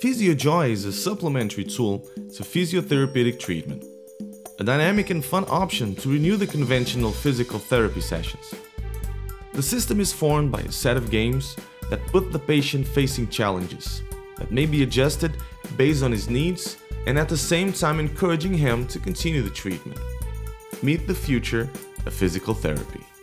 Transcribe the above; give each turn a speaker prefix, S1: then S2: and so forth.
S1: Physiojoy is a supplementary tool to physiotherapeutic treatment, a dynamic and fun option to renew the conventional physical therapy sessions. The system is formed by a set of games that put the patient facing challenges that may be adjusted based on his needs and at the same time encouraging him to continue the treatment. Meet the future of physical therapy.